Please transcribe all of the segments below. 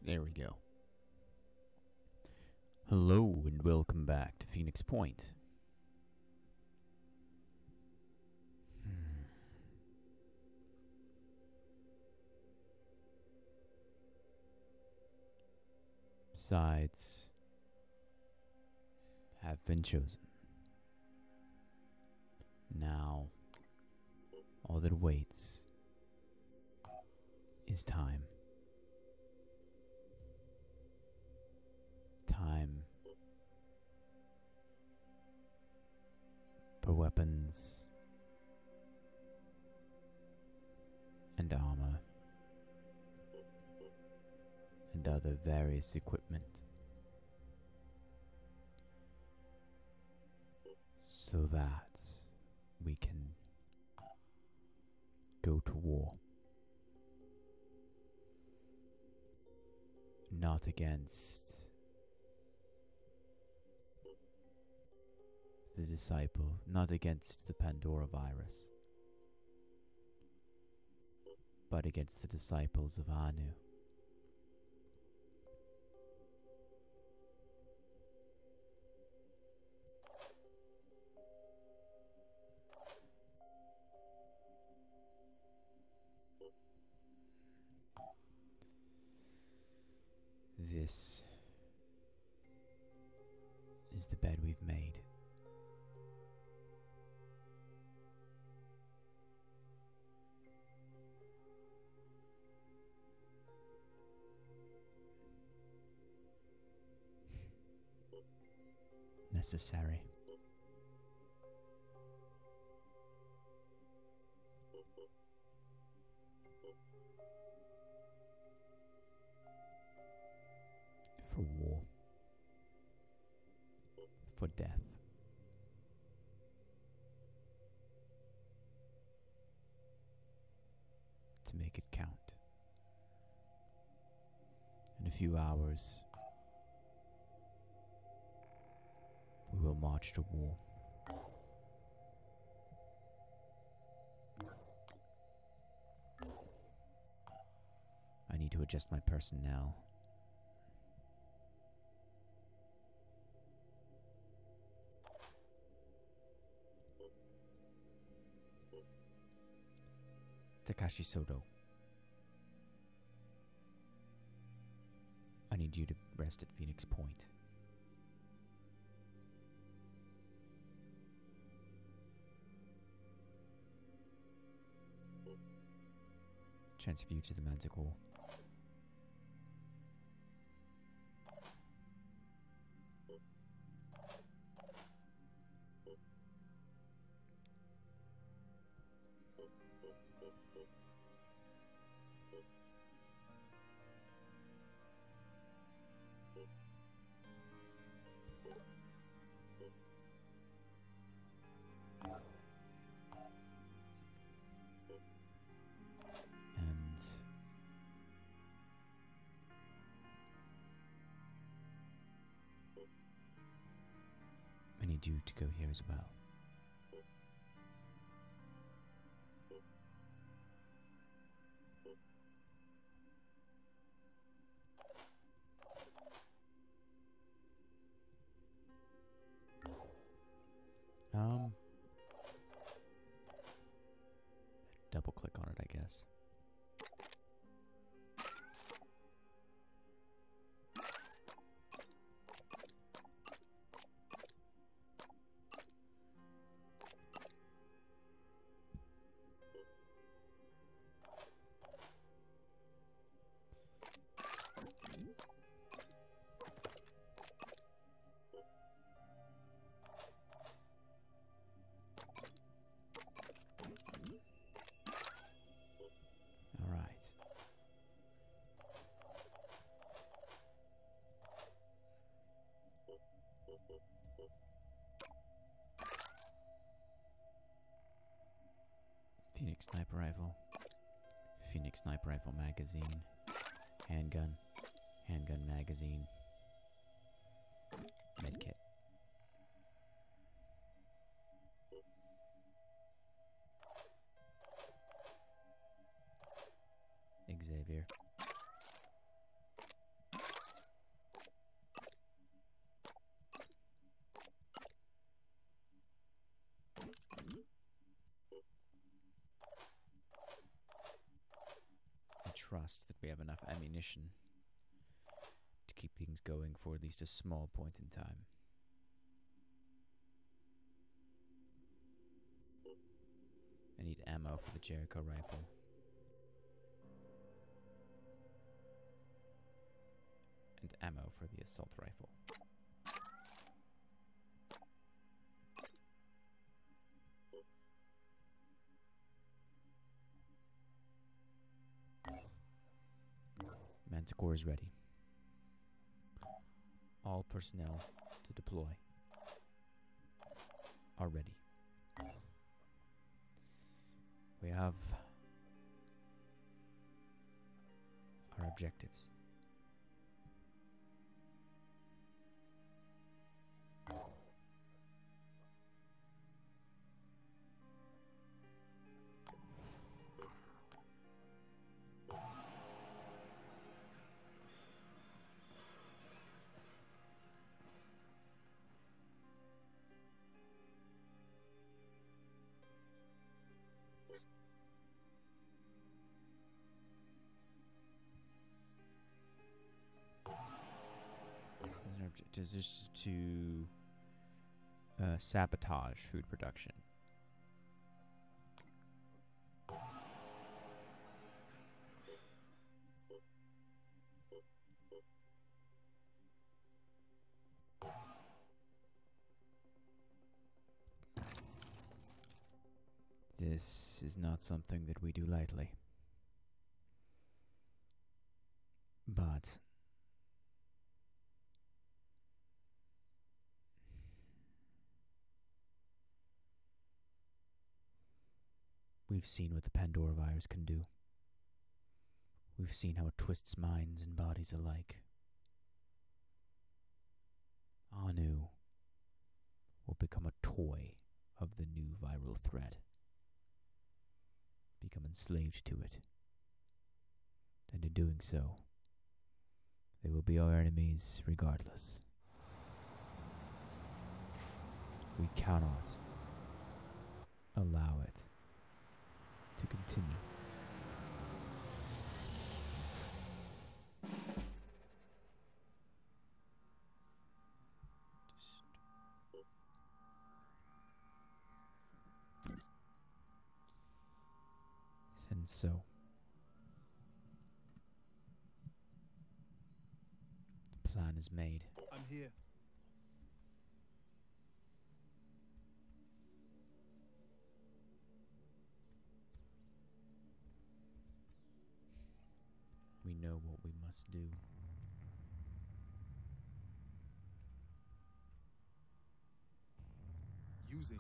There we go. Hello and welcome back to Phoenix Point. Sides have been chosen. Now, all that waits is time. Time for weapons and armor and other various equipment so that we can go to war. Not against the disciple, not against the Pandora virus, but against the disciples of Anu. This is the bed we've made. Necessary. For war. For death. To make it count. In a few hours, we will march to war. I need to adjust my personnel. Takashi Soto, I need you to rest at Phoenix Point. Transfer you to the Manticore. And I need you to go here as well. Double click on it, I guess. Phoenix Sniper Rifle. Phoenix Sniper Rifle magazine. Handgun. Handgun magazine. Medkit. Xavier. trust that we have enough ammunition to keep things going for at least a small point in time. I need ammo for the Jericho rifle. And ammo for the assault rifle. Manticore is ready. All personnel to deploy are ready. We have our objectives. Our objective is just to sabotage food production. This is not something that we do lightly. But we've seen what the Pandora virus can do. We've seen how it twists minds and bodies alike. Anu will become a toy of the new viral threat. Become enslaved to it. And in doing so, they will be our enemies regardless. We cannot allow it to continue. And so, the plan is made. I'm here. We know what we must do. Using.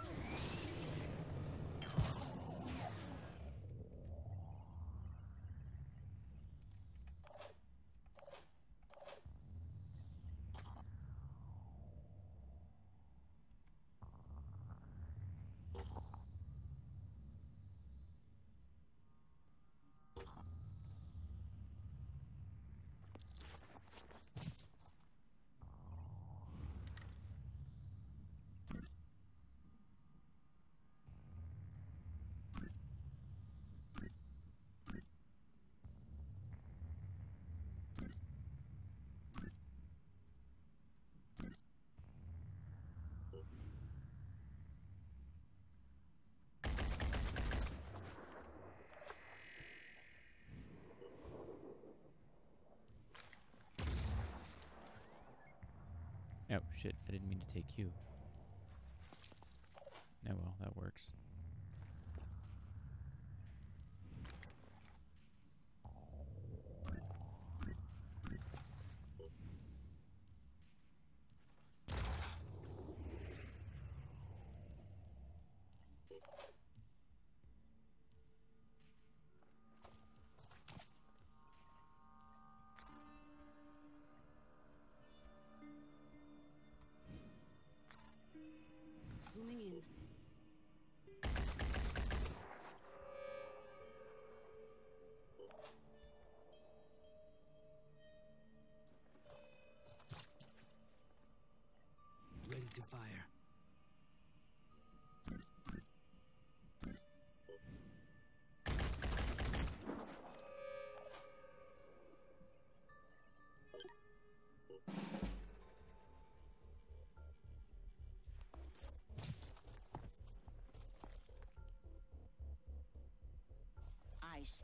Oh, shit, I didn't mean to take you. Oh well, that works. Zooming in. I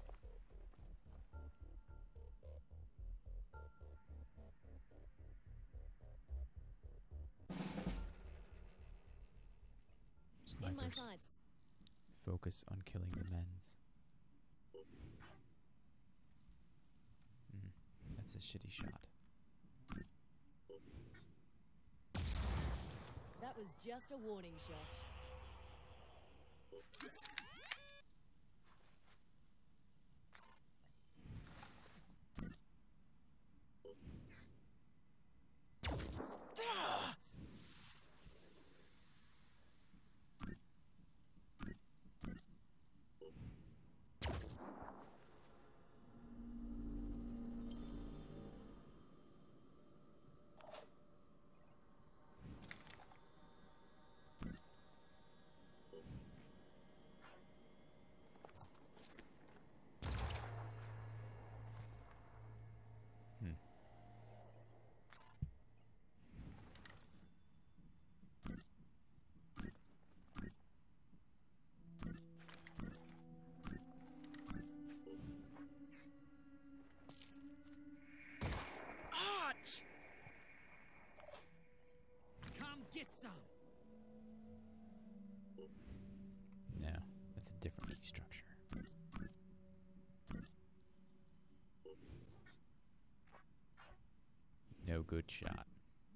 In my Snipers. sights. Focus on killing the men's. That's a shitty shot. That was just a warning shot. Arch! Come get some. No, that's a different key structure. No good shot.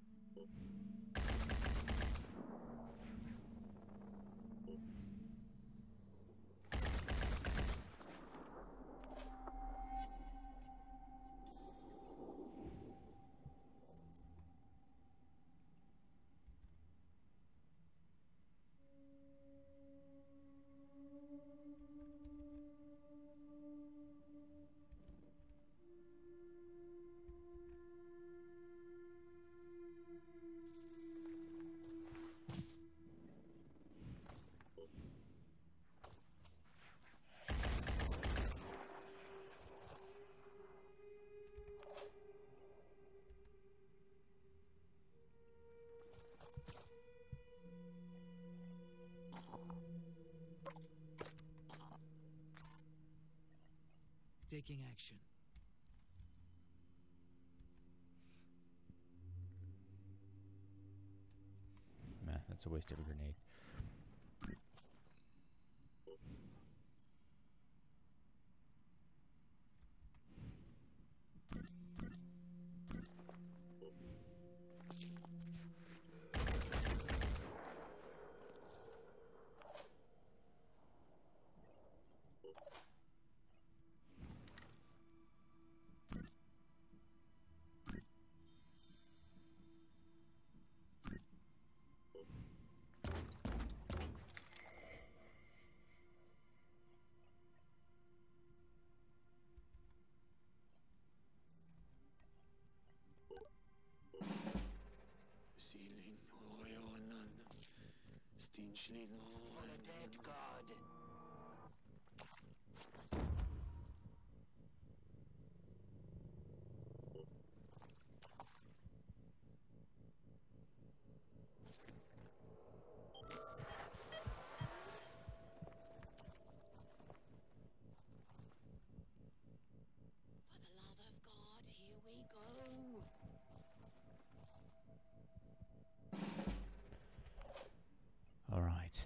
Taking action. Meh, that's a waste of a grenade. For the dead god. For the love of God, here we go. All right.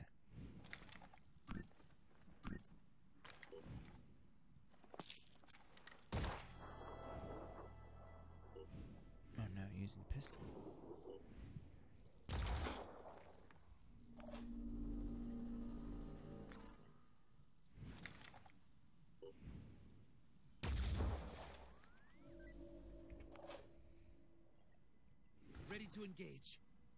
Oh no, using pistol. Ready to engage.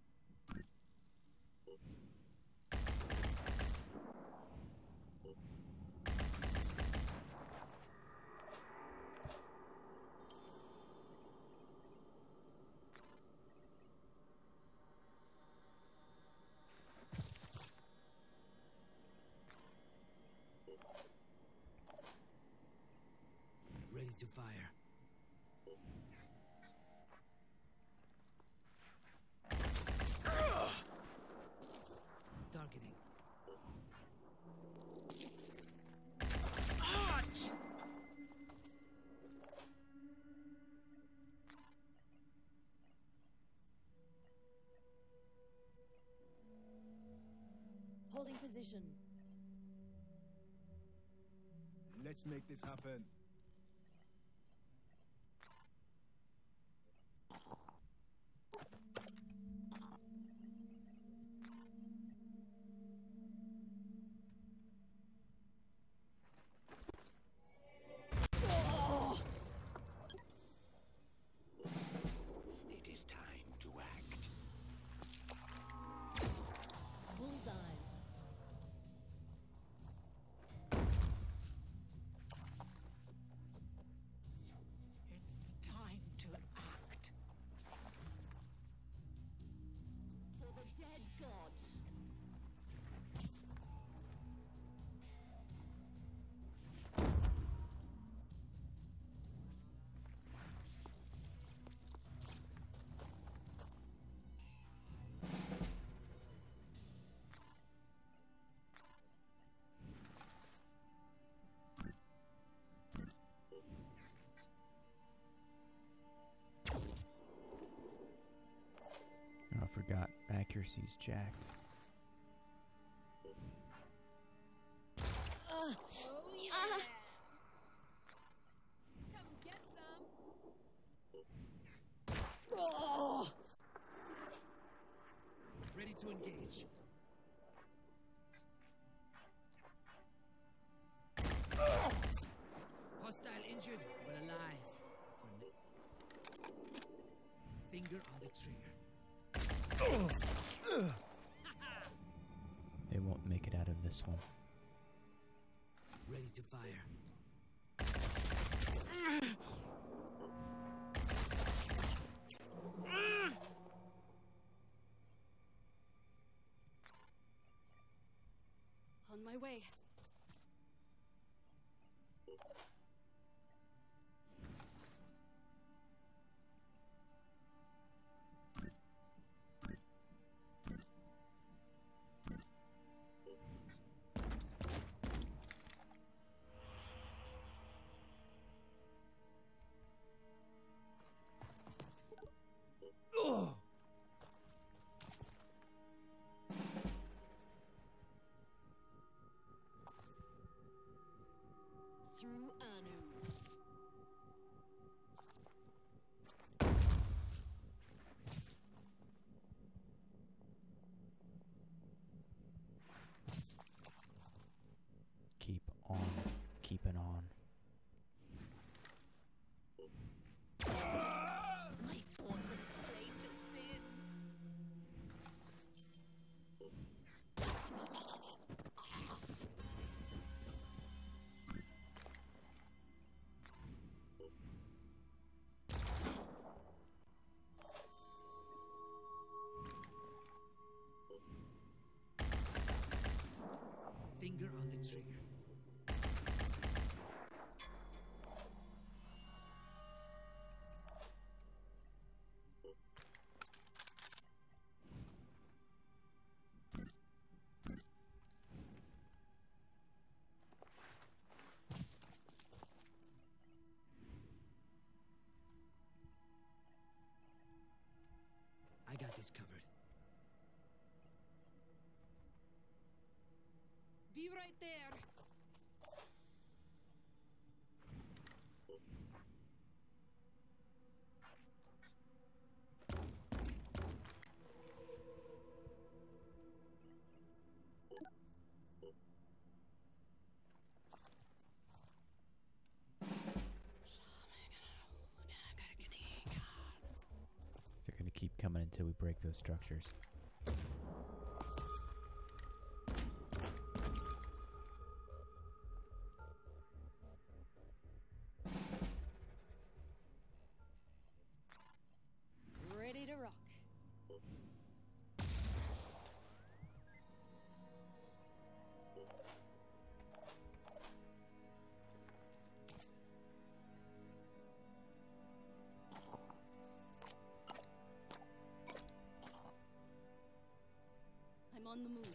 Ready to fire. Targeting. Arch! position. Let's make this happen. It is time to act. Bullseye. It's time to act. For the dead gods. Oh, I forgot. Accuracy's jacked. Oh, yeah. Come get some. Oh. Ready to engage. Hostile injured, but alive. Finger on the trigger. They won't make it out of this one. Ready to fire. On my way. Through Anu. Keep on. Keeping on. My thoughts have strayed to sin. Finger on the trigger. I got this covered. Be right there. They're gonna keep coming until we break those structures. Ready to rock. I'm on the move.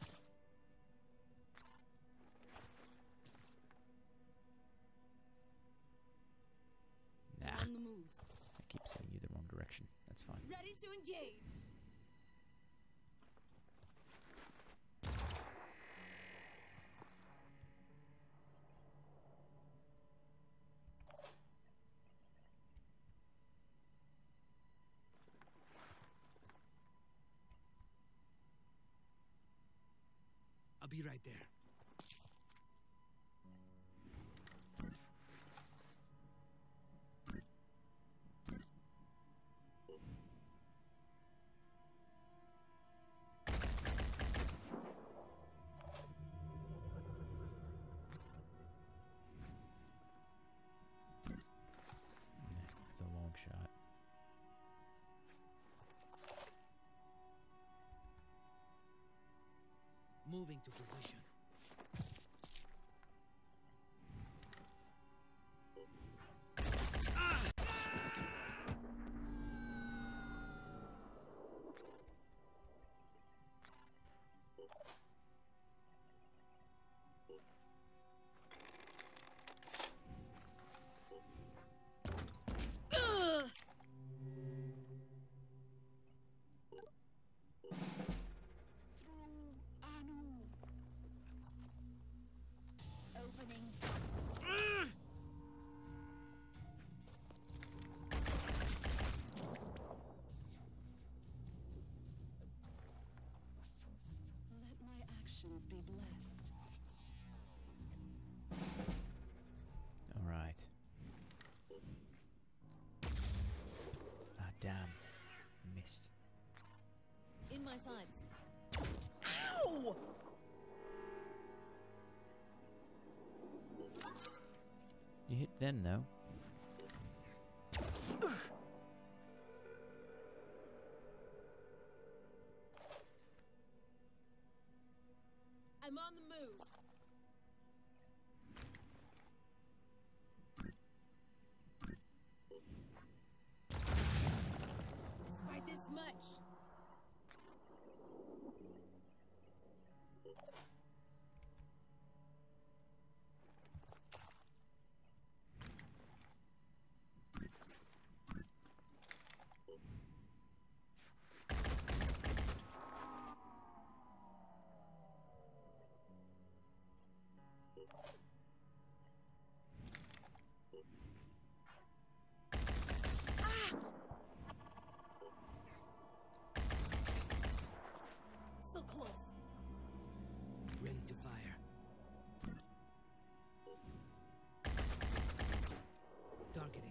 Nah, On the move. I keep sending you the wrong direction. That's fine. Ready to engage. I'll be right there. It's a long shot. Moving to position. Opening. Let my actions be blessed. All right. Ah, damn. Missed. In my sights. Ow! You hit then, no? I'm on the move. Despite this much. So close. Ready to fire. Targeting.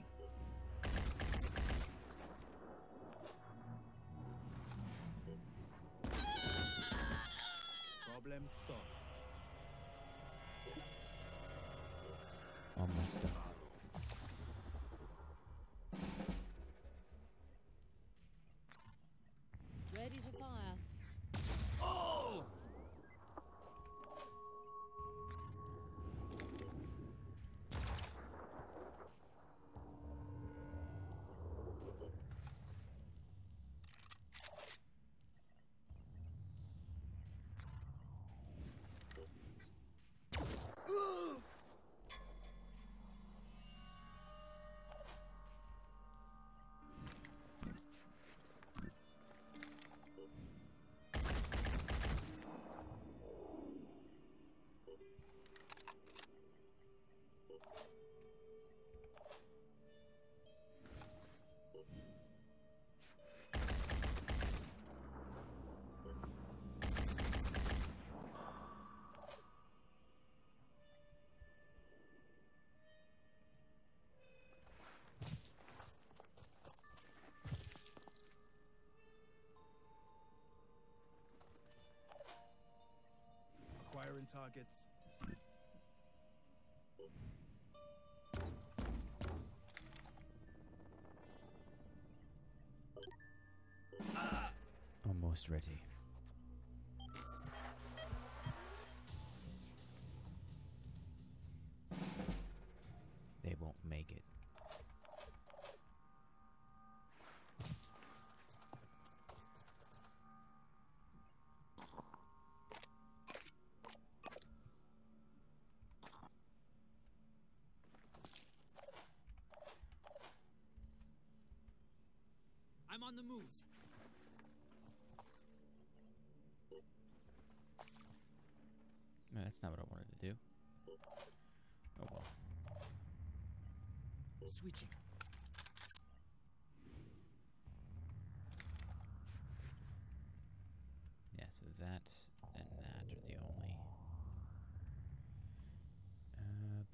Problem solved. Almost done. Ready to fire. Oh! Acquiring targets. Almost ready. They won't make it. I'm on the move. No, that's not what I wanted to do. Oh well. Switching. Yeah, so that and that are the only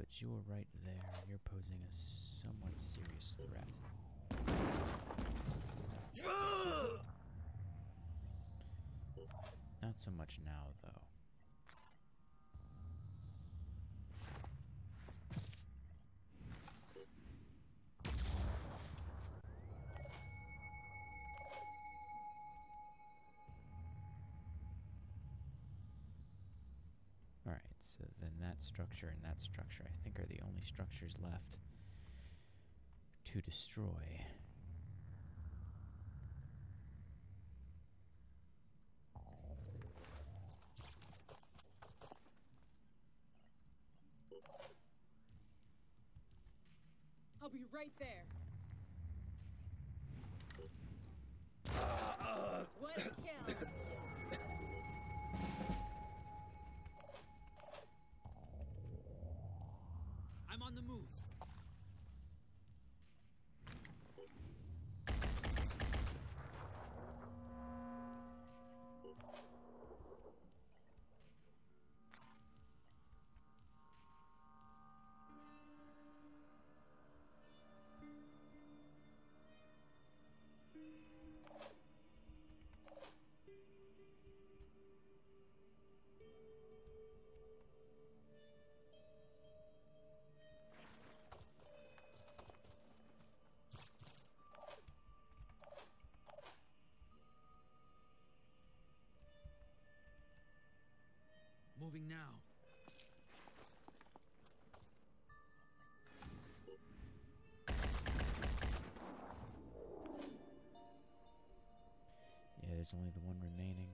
but you're right there. You're posing a somewhat serious threat. Not so much now, though. Alright, so then that structure and that structure, I think, are the only structures left to destroy. I'll be right there. What a kill! I'm on the move. Moving now. Yeah, there's only the one remaining.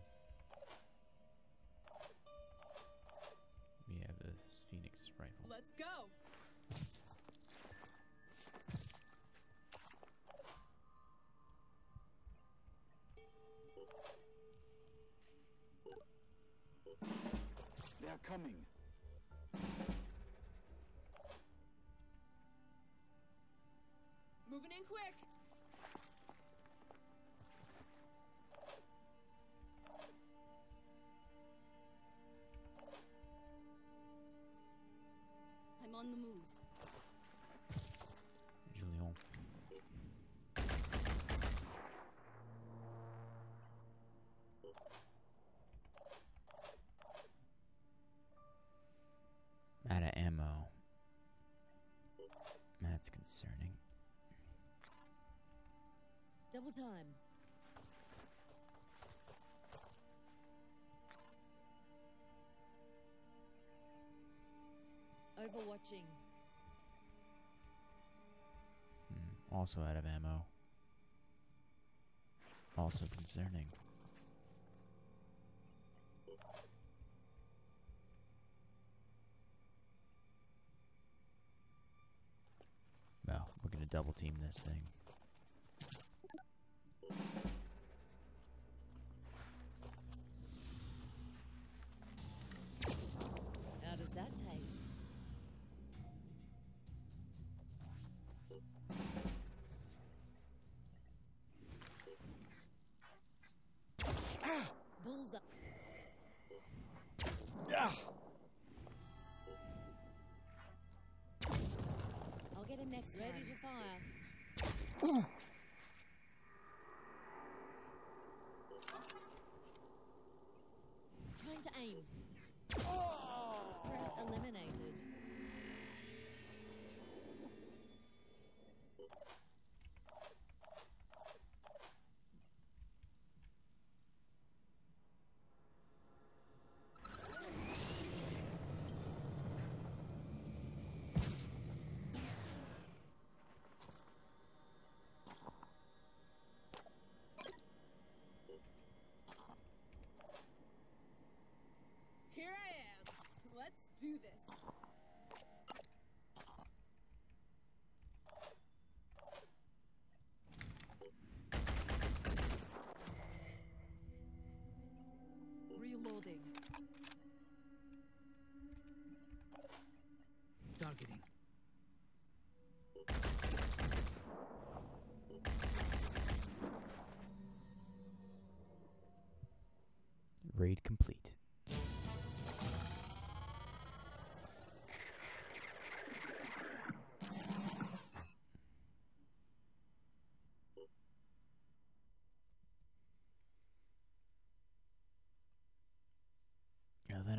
We have the Phoenix rifle. Let's go! They're coming. Moving in quick! I'm on the move. Julian. Out of ammo. That's concerning. Double time. Overwatching. Also out of ammo. Also concerning. Well, we're gonna double team this thing. How does that taste? Bullseye. I'll get him next time. Ready to fire. Trying to aim. Threat eliminated. Here I am. Let's do this. Reloading. Targeting. Raid complete.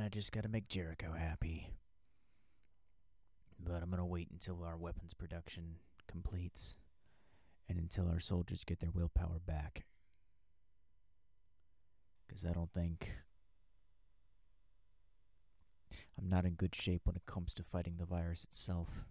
just gotta make Jericho happy. But I'm gonna wait until our weapons production completes, and until our soldiers get their willpower back. 'Cause I don't think... I'm not in good shape when it comes to fighting the virus itself.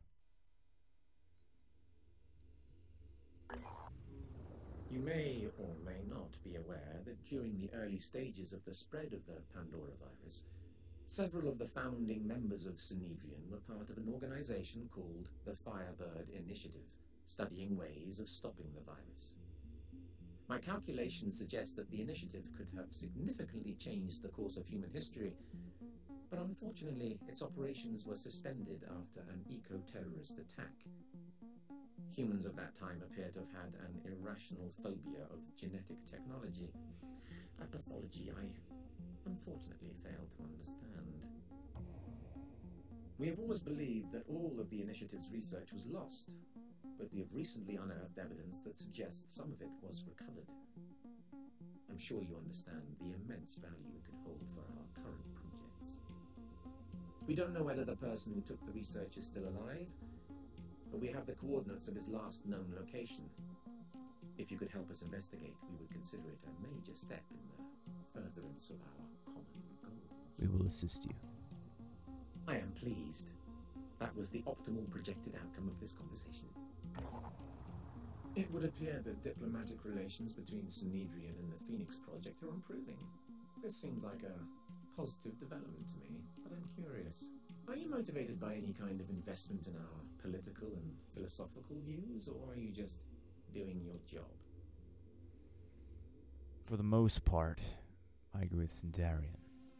You may or may not be aware that during the early stages of the spread of the Pandora virus, several of the founding members of Synedrion were part of an organization called the Firebird Initiative, studying ways of stopping the virus. My calculations suggest that the initiative could have significantly changed the course of human history, but unfortunately its operations were suspended after an eco-terrorist attack. Humans of that time appear to have had an irrational phobia of genetic technology, a pathology I unfortunately failed to understand. We have always believed that all of the initiative's research was lost, but we have recently unearthed evidence that suggests some of it was recovered. I'm sure you understand the immense value it could hold for our current projects. We don't know whether the person who took the research is still alive, but we have the coordinates of his last known location. If you could help us investigate, we would consider it a major step in the furtherance of our common goals. We will assist you. I am pleased. That was the optimal projected outcome of this conversation. It would appear that diplomatic relations between Synedrion and the Phoenix Project are improving. This seems like a positive development to me, but I'm curious. Are you motivated by any kind of investment in our political and philosophical views, or are you just doing your job? For the most part, I agree with Sindarian.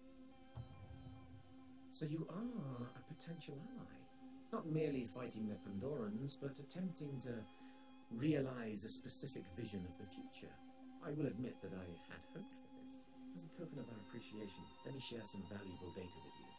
So you are a potential ally. Not merely fighting the Pandorans, but attempting to realize a specific vision of the future. I will admit that I had hoped for this. As a token of our appreciation, let me share some valuable data with you.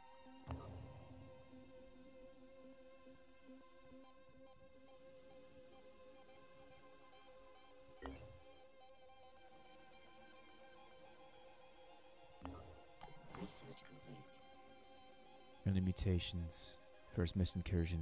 Research complete. Early mutations. First mist incursion.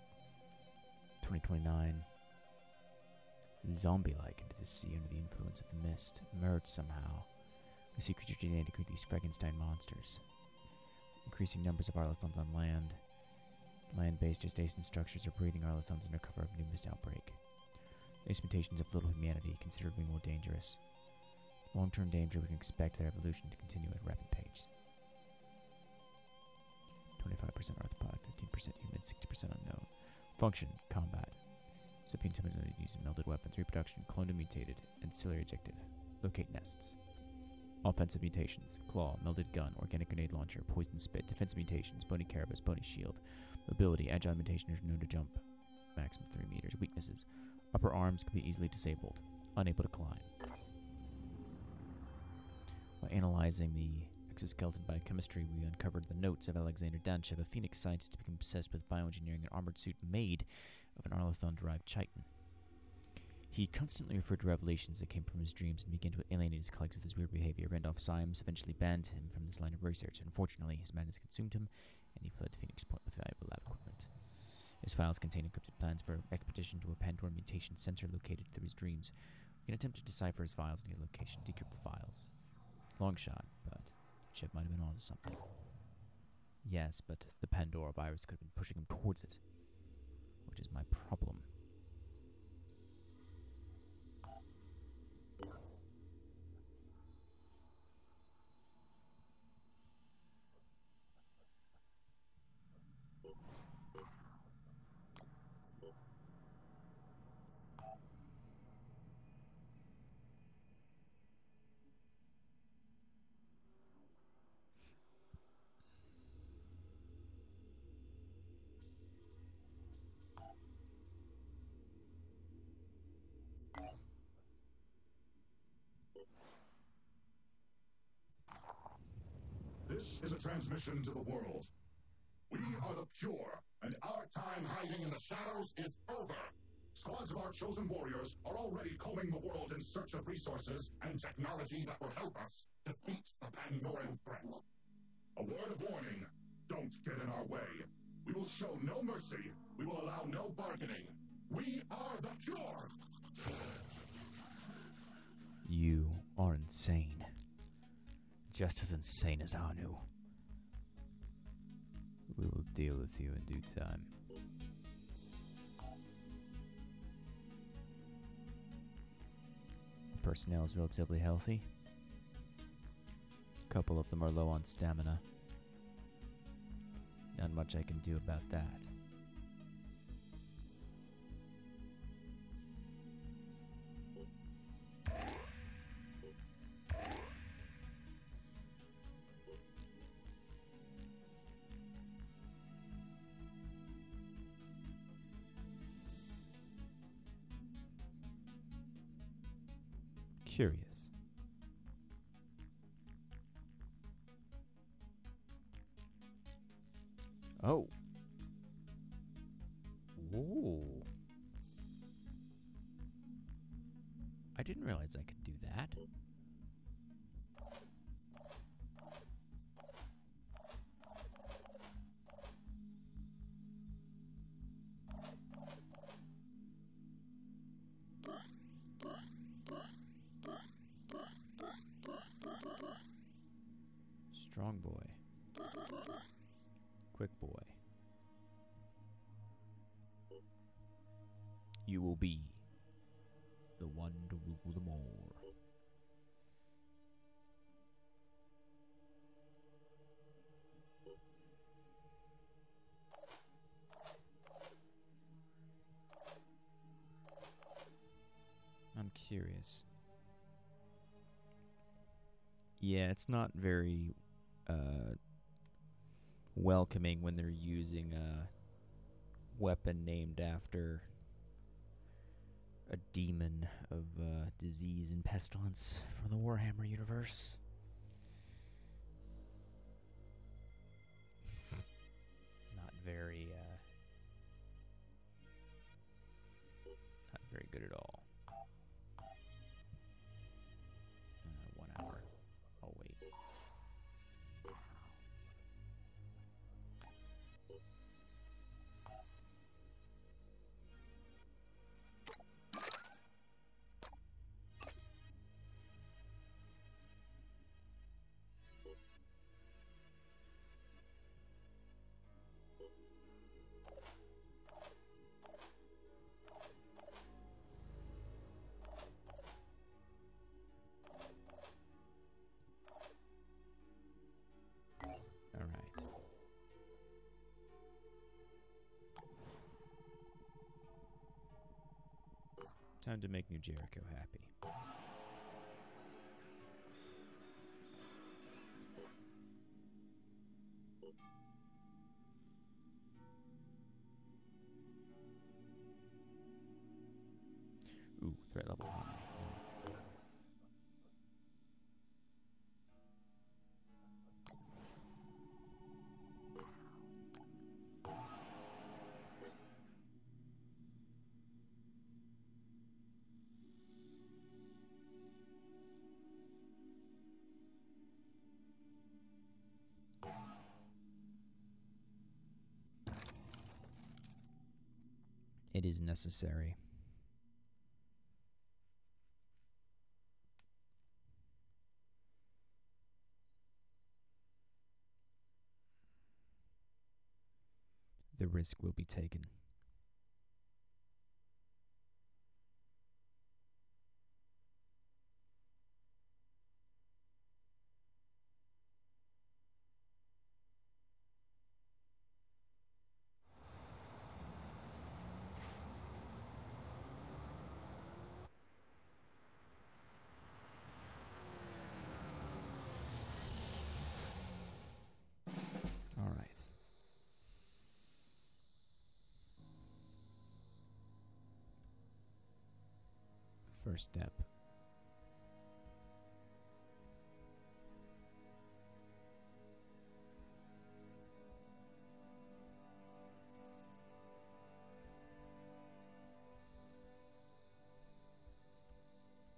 2029. Zombie-like into the sea under the influence of the mist. Emerged somehow. We see creature genetic with these Frankenstein monsters. Increasing numbers of Arlathons on land. Land-based gestation structures are breeding Arlathons under cover of a new mist outbreak. These mutations have little humanity, considered being more dangerous. Long-term danger, we can expect their evolution to continue at a rapid pace. 25% arthropod, 15% human, 60% unknown. Function, combat. Sapient ability using melded weapons, reproduction, cloned and mutated. Ancillary objective, locate nests. Offensive mutations, claw, melded gun, organic grenade launcher, poison spit. Defensive mutations, bony carapace, bony shield. Mobility, agile mutations known to jump maximum 3 meters. Weaknesses, upper arms can be easily disabled, unable to climb. While analyzing the exoskeleton biochemistry, we uncovered the notes of Alexander Danchev, a Phoenix scientist to become obsessed with bioengineering an armored suit made of an Arlathon-derived chitin. He constantly referred to revelations that came from his dreams and began to alienate his colleagues with his weird behavior. Randolph Symes eventually banned him from this line of research. Unfortunately, his madness consumed him, and he fled to Phoenix Point with valuable lab equipment. His files contain encrypted plans for expedition to a Pandora mutation sensor located through his dreams. We can attempt to decipher his files and get location, decrypt the files. Long shot, but Chip might have been onto something. Yes, but the Pandora virus could have been pushing him towards it, which is my problem. This is a transmission to the world. We are the Pure, and our time hiding in the shadows is over. Squads of our chosen warriors are already combing the world in search of resources and technology that will help us defeat the Pandoran threat. A word of warning. Don't get in our way. We will show no mercy. We will allow no bargaining. We are the pure! You are insane. Just as insane as Anu. We will deal with you in due time. The personnel is relatively healthy. A couple of them are low on stamina. Not much I can do about that. Curious. Oh. Whoa. I didn't realize I could do that. Strong boy. Quick boy. You will be the one to rule them all. I'm curious. Yeah, it's not very welcoming when they're using a weapon named after a demon of disease and pestilence from the Warhammer universe. Not very good at all. 1 hour. I'll wait. Time to make New Jericho happy. Ooh, threat level 1. It is necessary. The risk will be taken. All right. First step.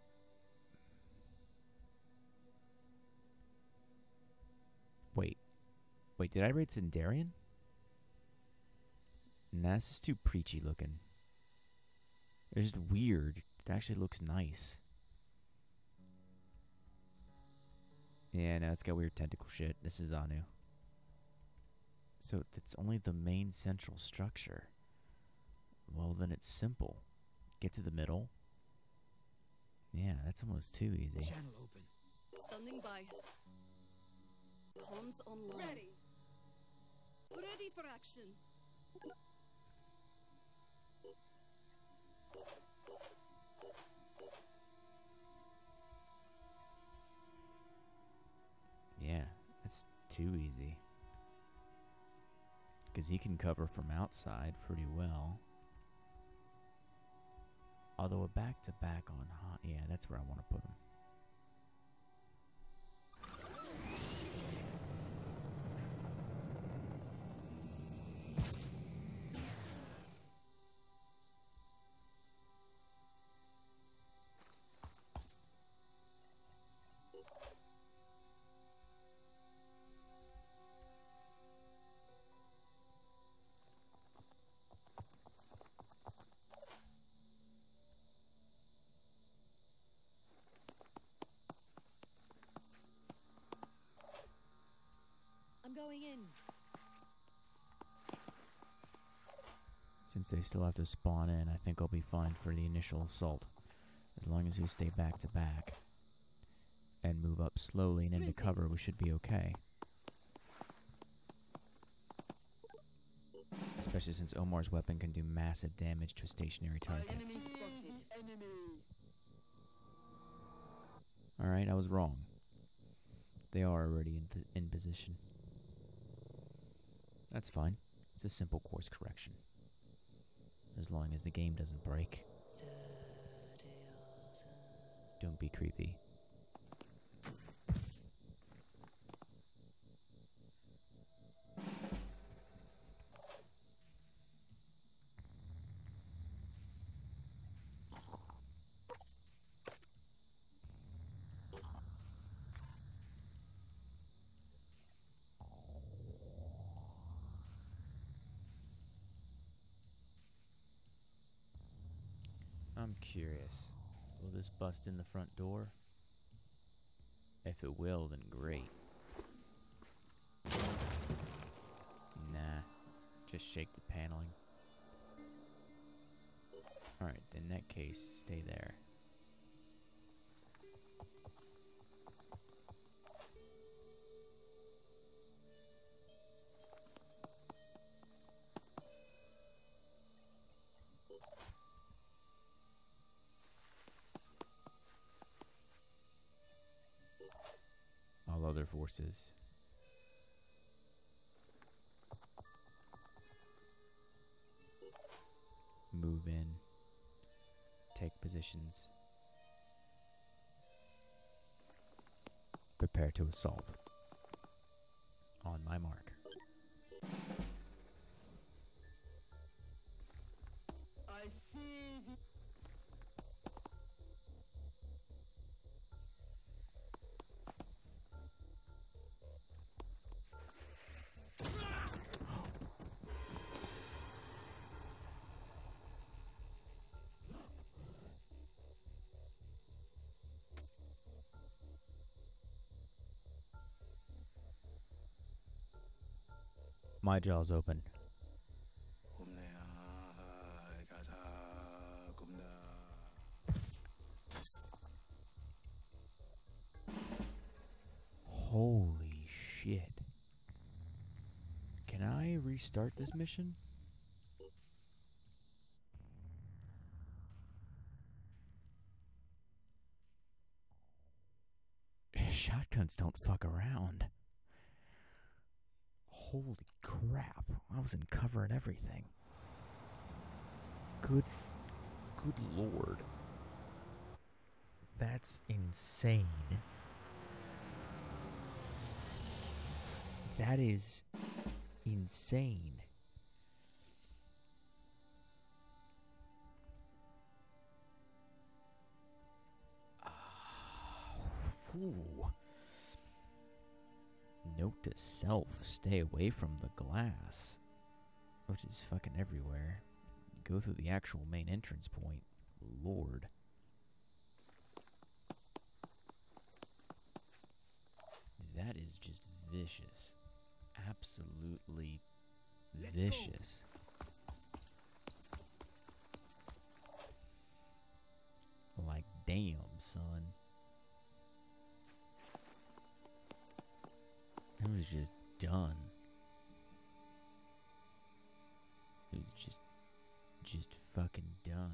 Wait, Wait, did I rate Zendarian? Nah, this is too preachy looking. It's just weird. It actually looks nice. Yeah, no, it's got weird tentacle shit. This is Anu. So it's only the main central structure. Well, then it's simple. Get to the middle. Yeah, that's almost too easy. Channel open. Standing by. Comms online. Ready. Ready for action. Yeah, it's too easy. Because he can cover from outside pretty well. Although a back-to-back on hot, yeah, that's where I want to put him. I'm going in. Since they still have to spawn in, I think I'll be fine for the initial assault. As long as we stay back to back and move up slowly and into cover, we should be okay. Especially since Omar's weapon can do massive damage to stationary targets. Enemy spotted. Enemy. Alright, I was wrong. They are already in position. That's fine. It's a simple course correction. As long as the game doesn't break. Don't be creepy. I'm curious. Will this bust in the front door? If it will, then great. Nah. Just shake the paneling. Alright, in that case, stay there. All other forces. Move in. Take positions. Prepare to assault. On my mark. I see the My jaw's open. Holy shit. Can I restart this mission? Shotguns don't fuck around. Holy crap. I was in cover and everything. Good lord. That's insane. That is insane. Ooh. Note to self, stay away from the glass. Which is fucking everywhere. Go through the actual main entrance point. Lord. That is just vicious. Absolutely vicious. Like, damn, son. It was just done. It was just fucking done.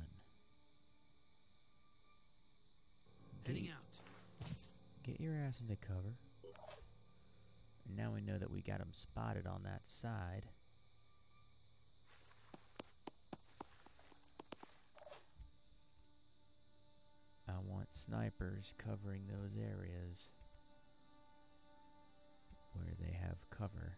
Heading out. Get your ass into cover. Now we know that we got him spotted on that side. I want snipers covering those areas where they have cover.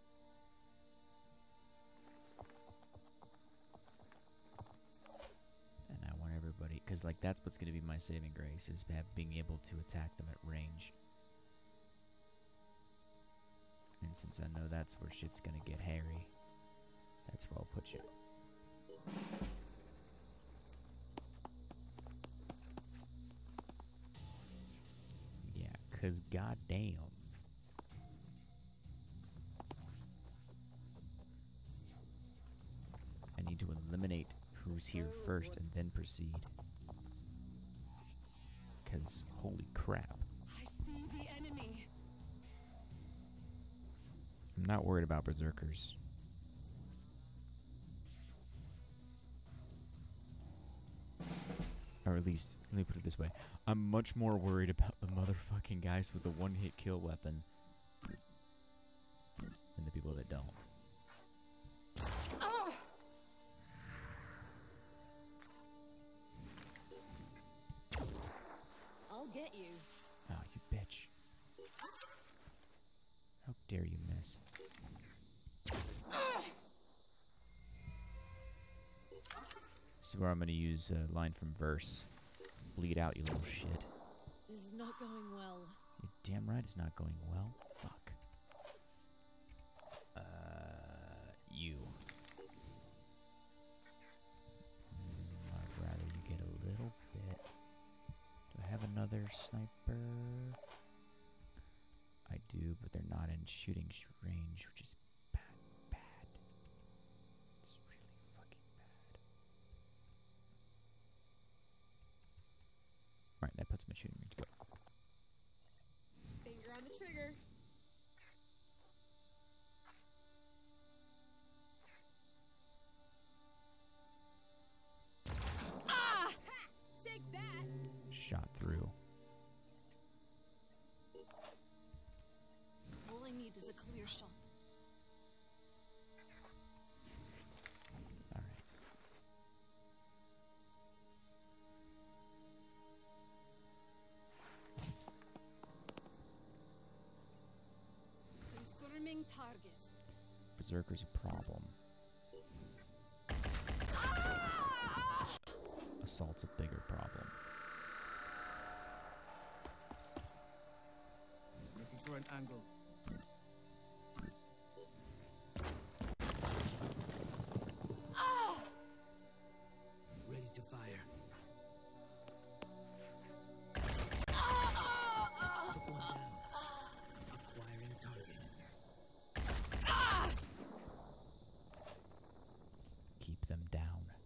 And I want everybody, because like that's what's going to be my saving grace, is being able to attack them at range. And since I know that's where shit's going to get hairy, that's where I'll put you. Yeah, because goddamn. I need to eliminate who's here first and then proceed. Because holy crap. I see the enemy. I'm not worried about berserkers. Or at least, let me put it this way. I'm much more worried about the motherfucking guys with the one-hit kill weapon than the people that don't. Oh! I'll get you. Oh, you bitch. How dare you miss? This is where I'm going to use a line from Verse. Bleed out, you little shit. This is not going well. You're damn right it's not going well. Fuck. You. I'd rather you get a little bit. Do I have another sniper? I do, but they're not in shooting range, which is bad. It's really fucking bad. Right, that puts them in shooting range. Go. Finger on the trigger. Ah! Ha! Take that. Shot through. All I need is a clear shot. Alright. Confirming target. Berserker's a problem. Assault's a bigger problem. Looking for an angle. Ready to fire. Took one down. Acquiring target. Keep them down.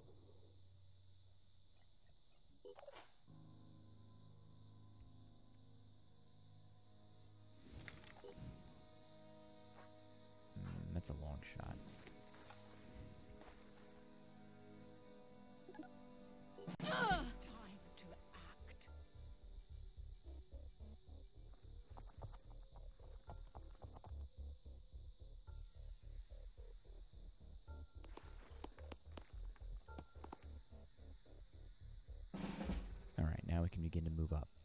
That's a long shot. Time to act. Alright, now we can begin to move up.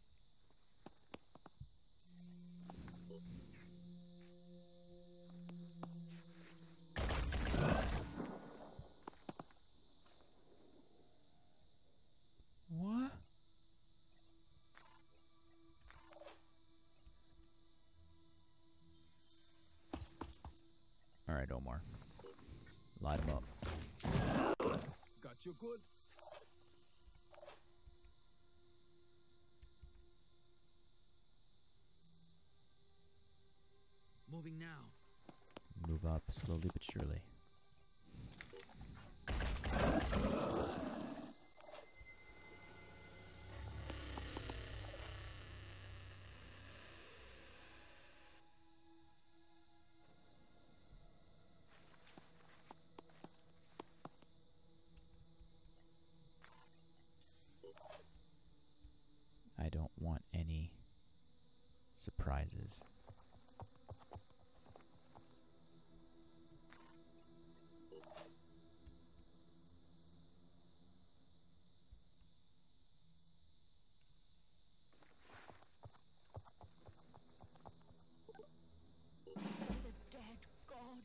What? Alright, Omar. Light him up. Got you good. Moving now. Move up slowly but surely. I don't want any surprises. The dead god.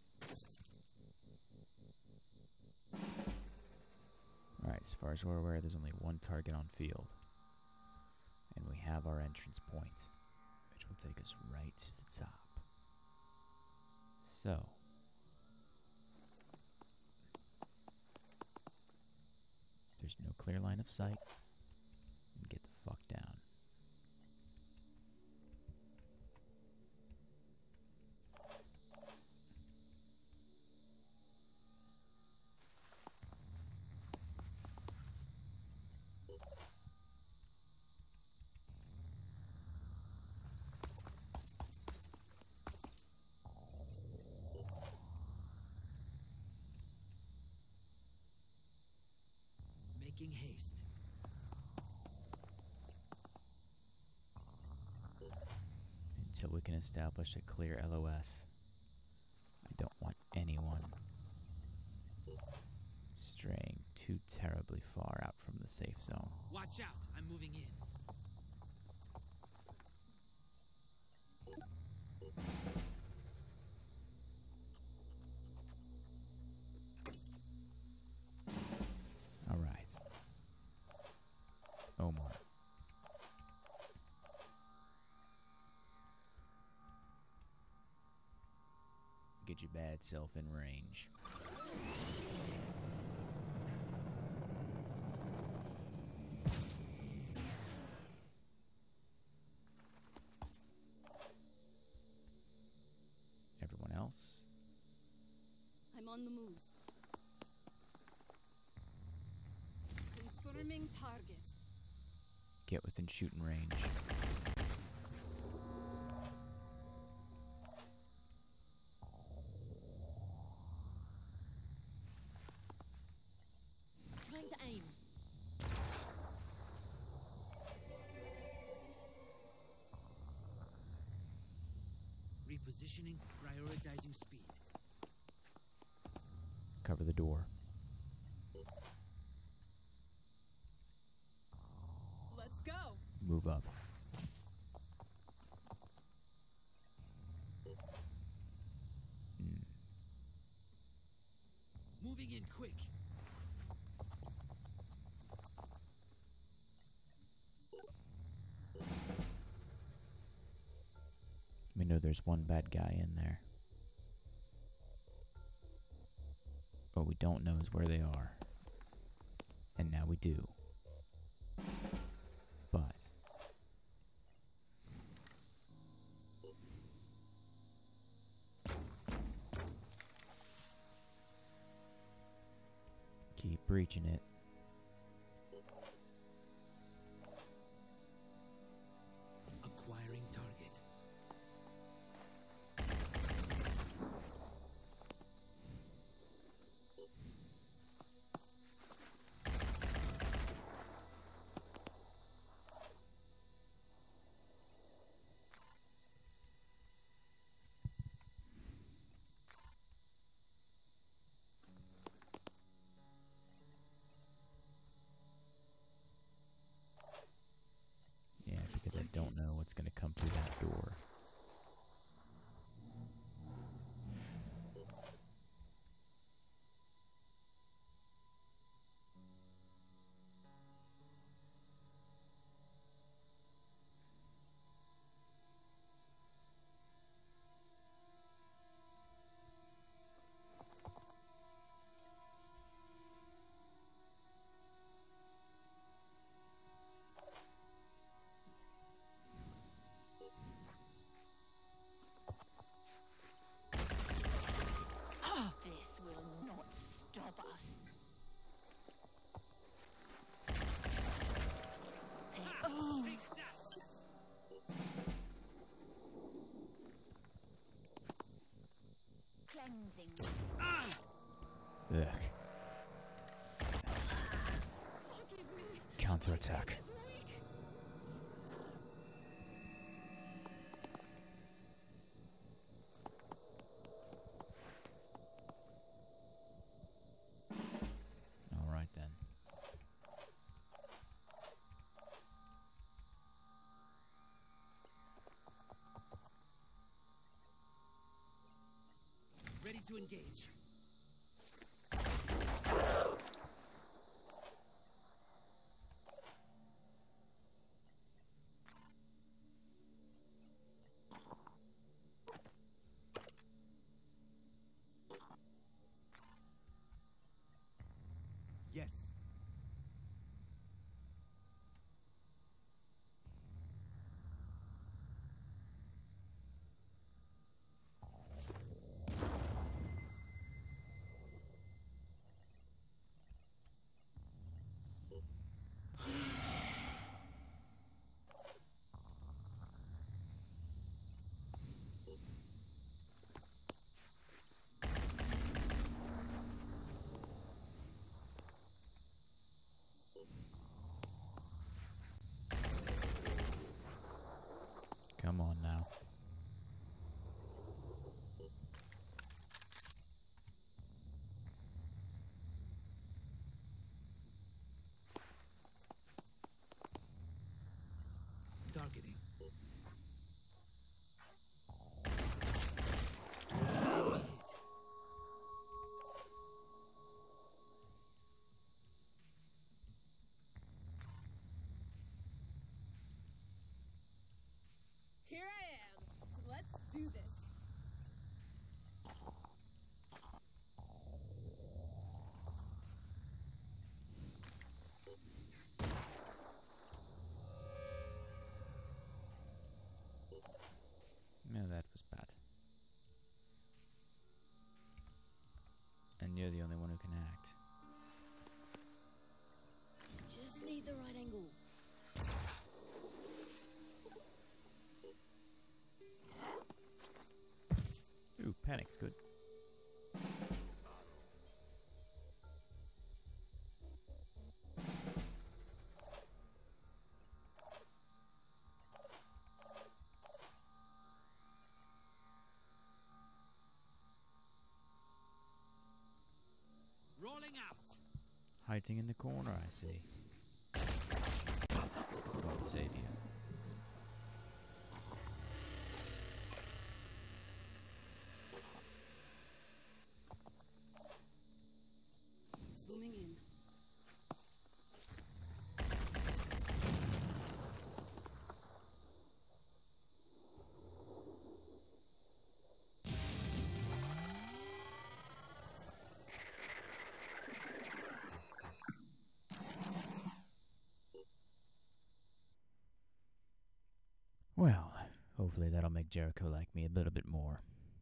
Alright, as far as we're aware, there's only one target on field. And we have our entrance point, which will take us right to the top. So, there's no clear line of sight. Get the fuck down. Making haste. Until we can establish a clear LOS. I don't want anyone straying too terribly far out from the safe zone. Watch out, I'm moving in. All right. Omar. Get your bad self in range. Everyone else? I'm on the move. Confirming target. Get within shooting range. Trying to aim. Repositioning, prioritizing speed. Cover the door. Let's go. Move up. Moving in quick. We know there's one bad guy in there. What we don't know is where they are. And now we do. But keep breaching it. Acquiring target. Yeah, because I don't know what's going to come through that door. cleansing. Ugh. Counterattack. All right then. Ready to engage. Yes. Come on now. Targeting. Here I am. Let's do this. Yeah, that was bad. And you're the only one who can act. Just need the right angle. Ooh, panic's good. Rolling out. Hiding in the corner, I see. God save you. Zooming in. Well, hopefully that'll make Jericho like me a little bit more.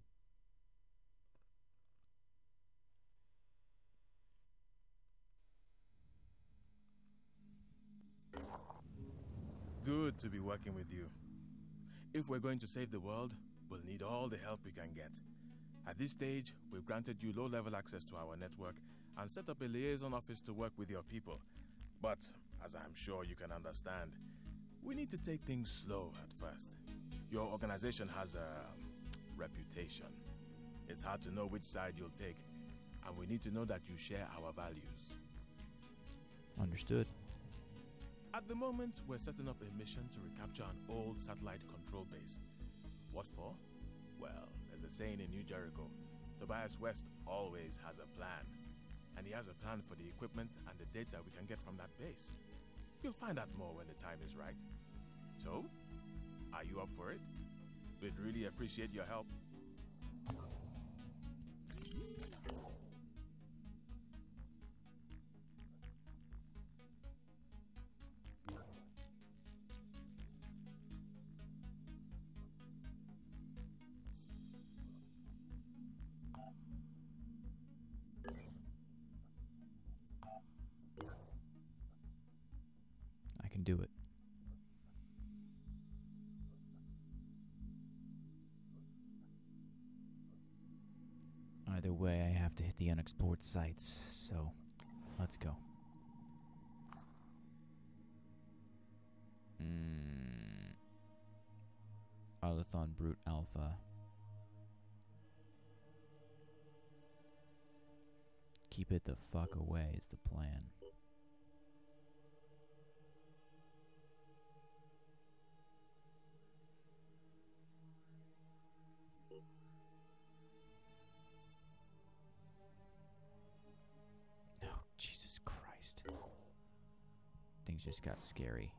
Good to be working with you. If we're going to save the world, we'll need all the help we can get. At this stage, we've granted you low-level access to our network and set up a liaison office to work with your people. But, as I'm sure you can understand, we need to take things slow at first. Your organization has a reputation. It's hard to know which side you'll take, and we need to know that you share our values. Understood. At the moment, we're setting up a mission to recapture an old satellite control base. What for? Well, there's a saying in New Jericho, Tobias West always has a plan. And he has a plan for the equipment and the data we can get from that base. You'll find out more when the time is right. So, are you up for it? We'd really appreciate your help. I can do it. Either have to hit the unexplored sites, so let's go. Arlathon Brute Alpha. Keep it the fuck away is the plan. Oh, Jesus Christ. Things just got scary.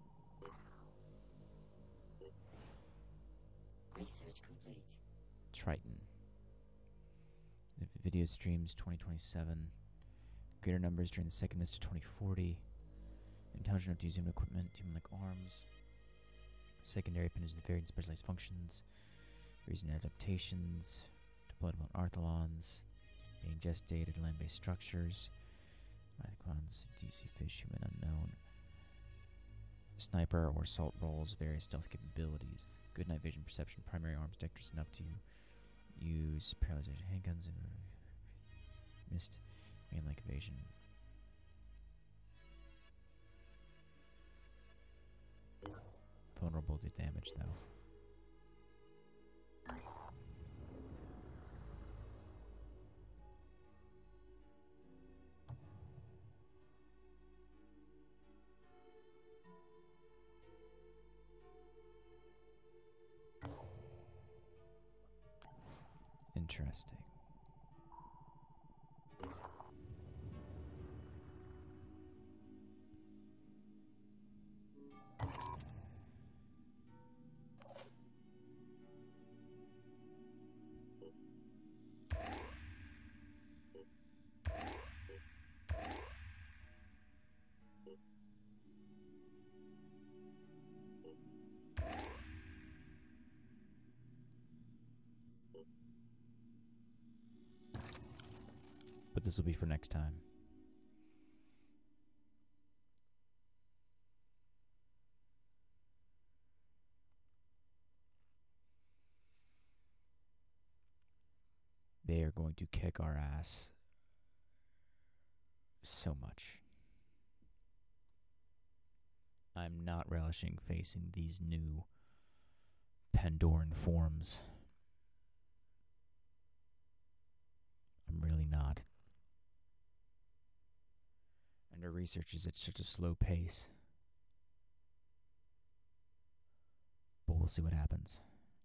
Research complete. Triton. The video streams 2027. Greater numbers during the second to 2040. Intelligent enough to use human equipment, human-like arms. Secondary appendages of varied specialized functions. Reason adaptations. Deployable Arthalons. Being gestated in land-based structures. Mythicons, DC fish, human unknown. Sniper or assault roles, various stealth capabilities. Good night vision perception, primary arms dexterous enough to use paralyzation handguns and missed main-like evasion. Vulnerable to damage though. Interesting. But this will be for next time. They are going to kick our ass so much. I'm not relishing facing these new Pandoran forms. I'm really not. And our research is at such a slow pace. But we'll see what happens.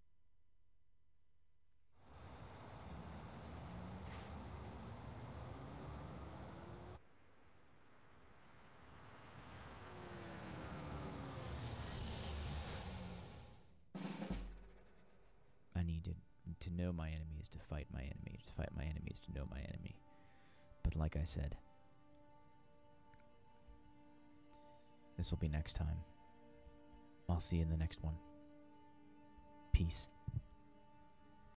I need to know my enemies, to fight my enemies, to fight my enemies, to know my enemy. But like I said, this will be next time. I'll see you in the next one. Peace.